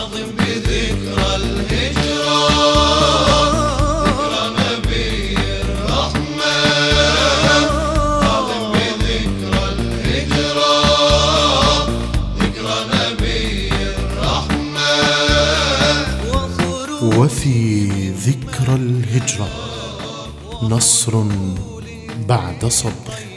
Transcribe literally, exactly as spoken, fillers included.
ناظم بذكرى الهجرة، ذكرى نبي الرحمة، ناظم بذكرى الهجرة، ذكرى نبي الرحمة. وفي ذكرى الهجرة نصر بعد صبر.